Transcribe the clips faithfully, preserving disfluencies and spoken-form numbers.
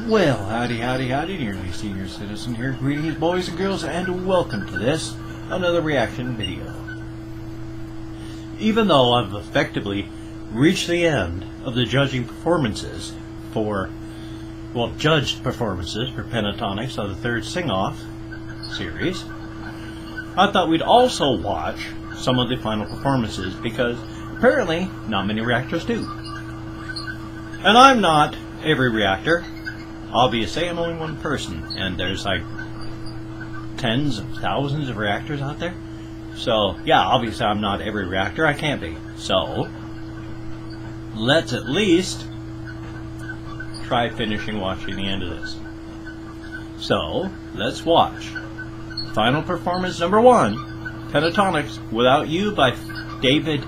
Well, howdy, howdy, howdy, dearly senior citizen here. Greetings, boys and girls, and welcome to this, another reaction video. Even though I've effectively reached the end of the judging performances for, well, judged performances for PENTATONIX of the third Sing-Off series, I thought we'd also watch some of the final performances because apparently not many reactors do. And I'm not every reactor. Obviously, I'm only one person, and there's like tens of thousands of reactors out there. So, yeah, obviously I'm not every reactor. I can't be. So, let's at least try finishing watching the end of this. So, let's watch final performance number one, PENTATONIX, Without You by David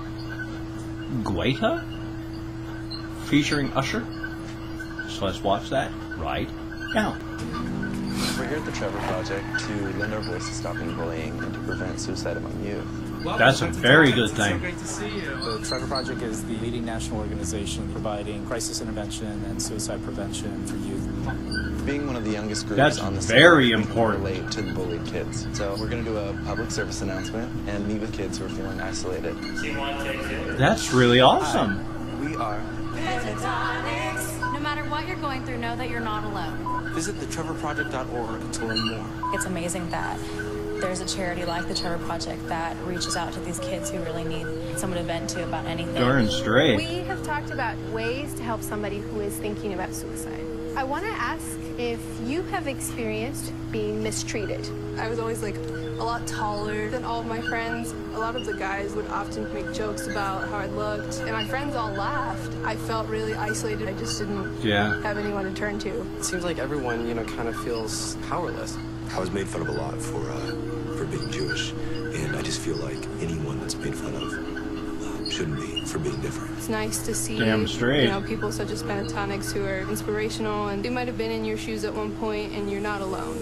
Guetta, featuring Usher. So let's watch that right now. We're here at the Trevor Project to lend our voice to stopping bullying and to prevent suicide among youth. That's a very good thing. So great to see you. The Trevor Project is the leading national organization providing crisis intervention and suicide prevention for youth. Being one of the youngest groups That's on the very scene, we can important. relate to the bullied kids. So we're going to do a public service announcement and meet with kids who are feeling isolated. That's really awesome. Hi, we are PENTATONIX. No matter what you're going through, know that you're not alone. Visit the trevor project dot org to learn more. It's amazing that there's a charity like the Trevor Project that reaches out to these kids who really need someone to vent to about anything. Darn straight. We have talked about ways to help somebody who is thinking about suicide. I want to ask if you have experienced being mistreated. I was always like a lot taller than all of my friends. A lot of the guys would often make jokes about how I looked, and my friends all laughed. I felt really isolated. I just didn't Yeah. have anyone to turn to. It seems like everyone, you know, kind of feels powerless. I was made fun of a lot for uh, for being Jewish, and I just feel like anyone that's made fun of uh, shouldn't be for being different. It's nice to see Damn straight. you know, people such as PENTATONIX who are inspirational, and they might have been in your shoes at one point, and you're not alone.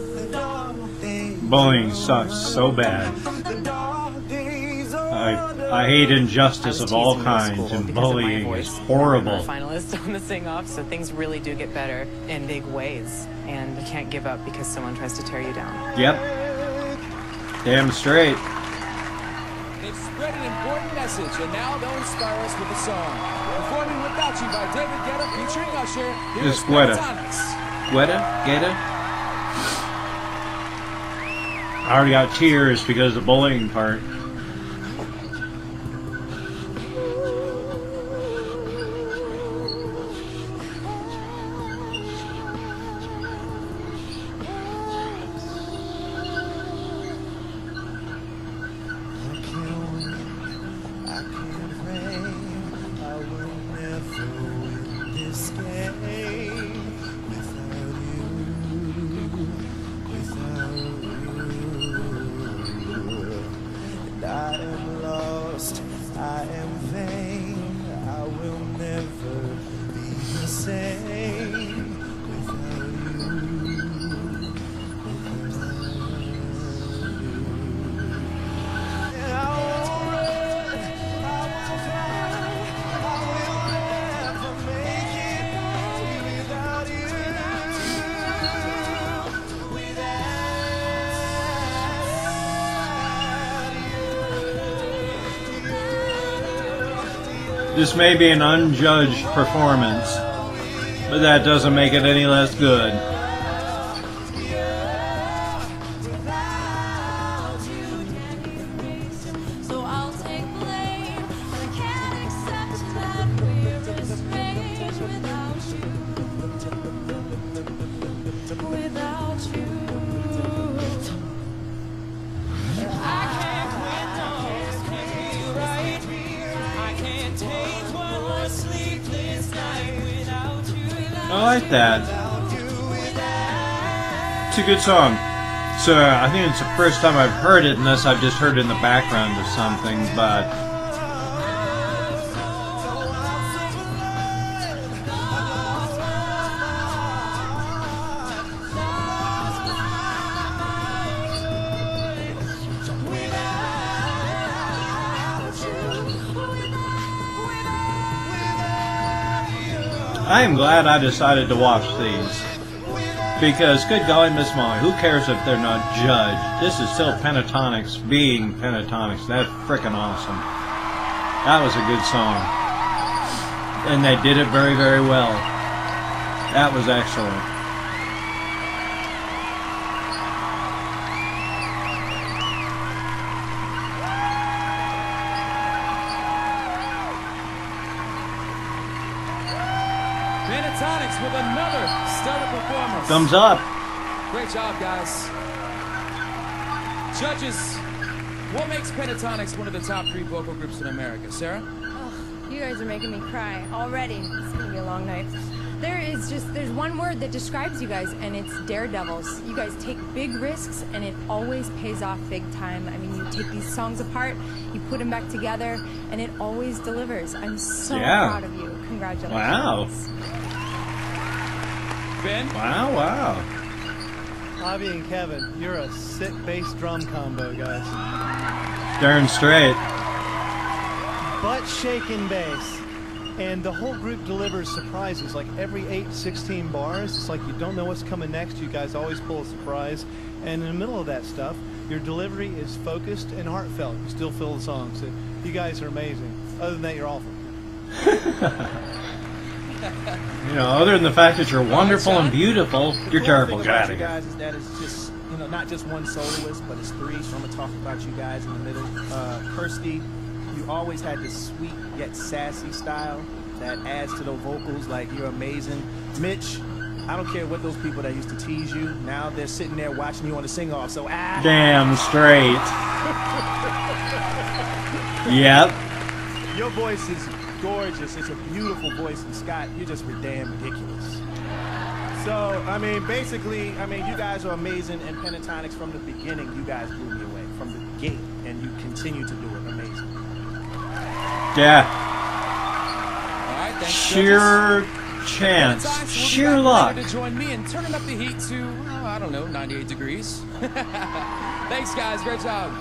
Bullying sucks so bad. I, I hate injustice of all kinds, and bullying is horrible. Finalist on the Sing-Off, so things really do get better in big ways, and you can't give up because someone tries to tear you down. Yep. Damn straight. They've spread an important message, and now they'll inspire us with a song. Performing Without You by David Guetta featuring Usher. Here's It's Guetta. PENTATONIX. Guetta? Guetta? I already got tears because of the bullying part. I am lost, I am vain, I will never be the same without you, without you. And I won't run, I won't fly, I will never make it without you, without This may be an unjudged performance, but that doesn't make it any less good. So I'll take blame. I can't accept that we're estranged without you. Without you. I can't quit, no, can't be right. I can't take one more sleepless night without you. I like that. It's a good song. So I think it's the first time I've heard it, unless I've just heard it in the background of something, but I am glad I decided to watch these. Because, good golly, Miss Molly, who cares if they're not judged? This is still Pentatonics being Pentatonics. That's frickin' awesome. That was a good song. And they did it very, very well. That was excellent. Pentatonics with another stellar performance. Thumbs up. Great job, guys. Judges, what makes Pentatonics one of the top three vocal groups in America? Sarah? Oh, you guys are making me cry already. It's gonna be a long night. There is just, there's one word that describes you guys, and it's daredevils. You guys take big risks, and it always pays off big time. I mean, you take these songs apart, you put them back together, and it always delivers. I'm so Yeah. proud of you. Congratulations. Wow. Ben? Wow, wow. Javi and Kevin, you're a sick bass drum combo, guys. Darn straight. Butt shaking bass. And the whole group delivers surprises. Like every eight, sixteen bars, it's like you don't know what's coming next. You guys always pull a surprise. And in the middle of that stuff, your delivery is focused and heartfelt. You still feel the song. So you guys are amazing. Other than that, you're awful. You know, other than the fact that you're wonderful and beautiful, The you're cool terrible. thing Get about out you of here. guys is that it's just, you know, not just one soloist, but it's three. So I'm gonna talk about you guys in the middle. Uh, Kirsty, you always had this sweet yet sassy style that adds to the vocals. Like, you're amazing. Mitch, I don't care what those people that used to tease you, now they're sitting there watching you on the sing-off. So ah. Damn straight. Yep. Your voice is gorgeous. It's a beautiful voice. And Scott, you're just damn ridiculous. So, I mean, basically, I mean, you guys are amazing. And Pentatonics, from the beginning, you guys blew me away. From the gate. And you continue to do it. Amazing. Yeah. All right, thanks, Sheer judges. chance. Pentatonics will be Sheer back luck. later to join me in turning up the heat to, oh, I don't know, ninety-eight degrees. Thanks, guys. Great job.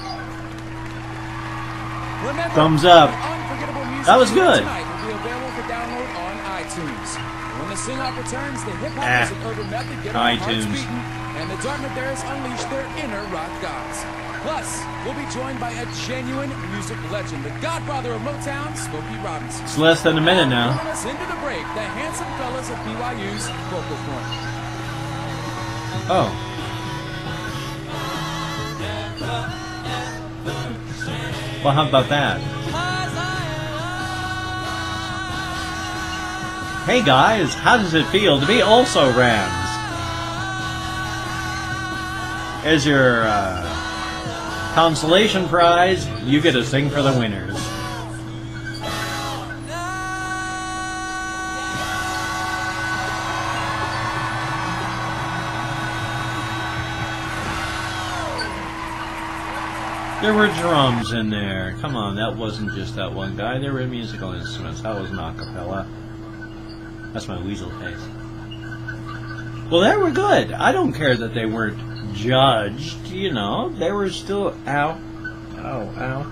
Remember, Thumbs up. the unforgettable music That was good. tonight will be available for download on iTunes. When the sing-off returns, the hip-hop Ah, music urban method get our hearts iTunes. beating, and the Dartmouth Bears unleash their inner rock gods. Plus, we'll be joined by a genuine music legend, the godfather of Motown, Smokey Robinson. It's less than a minute now. Bringing us into the break, the handsome fellas of B Y U's Vocal Point. Oh. Well, how about that? Hey guys, how does it feel to be also Rams? As your uh, consolation prize, you get to sing for the winners. There were drums in there. Come on, that wasn't just that one guy. There were musical instruments. That was an acapella. That's my weasel face. Well, they were good. I don't care that they weren't judged, you know. They were still... Ow. Ow, ow.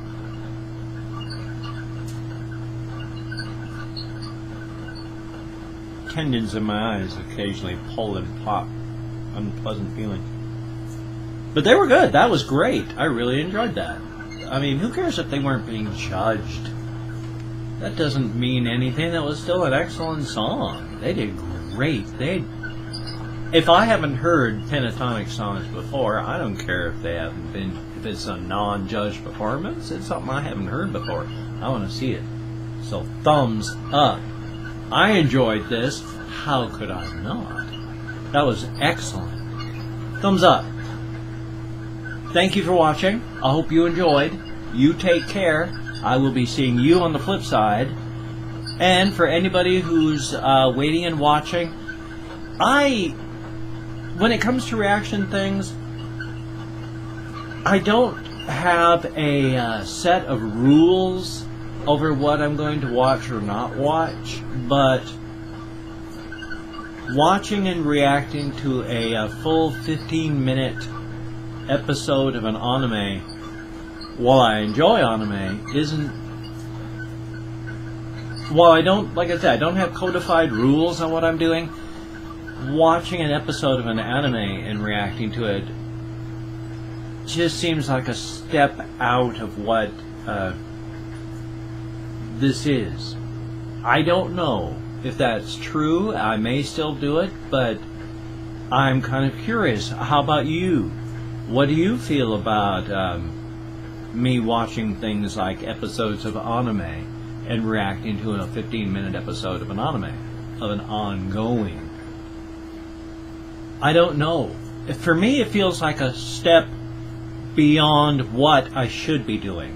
Tendons in my eyes occasionally pull and pop. Unpleasant feeling. But they were good. That was great. I really enjoyed that. I mean, who cares if they weren't being judged? That doesn't mean anything. That was still an excellent song. They did great. They, if I haven't heard Pentatonic songs before, I don't care if they haven't been. If it's a non-judged performance, it's something I haven't heard before. I want to see it. So thumbs up. I enjoyed this. How could I not? That was excellent. Thumbs up. Thank you for watching. I hope you enjoyed. You take care. I will be seeing you on the flip side. And for anybody who's uh, waiting and watching, I, when it comes to reaction things, I don't have a uh, set of rules over what I'm going to watch or not watch, but watching and reacting to a, a full fifteen minute episode of an anime, while I enjoy anime, isn't while I don't, like I said, I don't have codified rules on what I'm doing, watching an episode of an anime and reacting to it just seems like a step out of what uh, this is. I don't know if that's true. I may still do it, but I'm kind of curious. How about you? What do you feel about um, me watching things like episodes of anime and reacting to a fifteen minute episode of an anime, of an ongoing? I don't know. For me, it feels like a step beyond what I should be doing.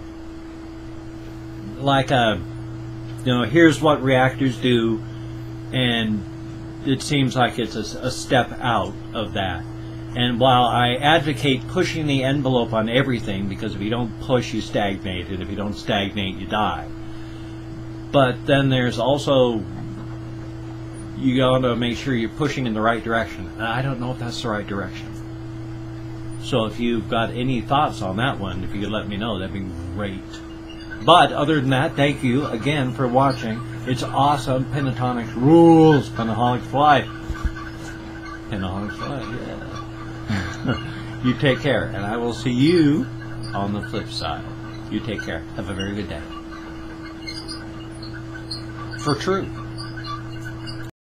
Like a, you know, here's what reactors do, and it seems like it's a, a step out of that. And while I advocate pushing the envelope on everything, because if you don't push, you stagnate, and if you don't stagnate, you die. But then there's also, you gotta make sure you're pushing in the right direction. And I don't know if that's the right direction. So if you've got any thoughts on that one, if you could let me know, that'd be great. But other than that, thank you again for watching. It's awesome. Pentatonics rules. Pentaholics for life. Pentaholics for life, yeah. You take care, and I will see you on the flip side. You take care. Have a very good day. For true.